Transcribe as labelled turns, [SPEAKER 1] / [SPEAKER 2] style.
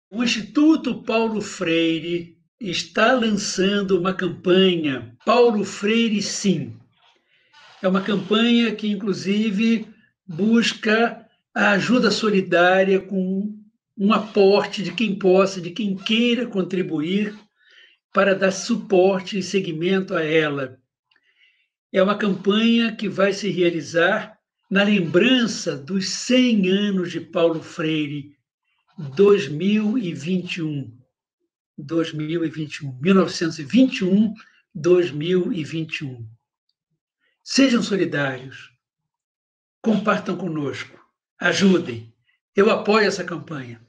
[SPEAKER 1] O Instituto Paulo Freire está lançando uma campanha, Paulo Freire Sim. É uma campanha que, inclusive, busca a ajuda solidária com um aporte de quem possa, de quem queira contribuir para dar suporte e seguimento a ela. É uma campanha que vai se realizar na lembrança dos 100 anos de Paulo Freire, 2021. 1921, 2021. Sejam solidários, compartam conosco, ajudem. Eu apoio essa campanha.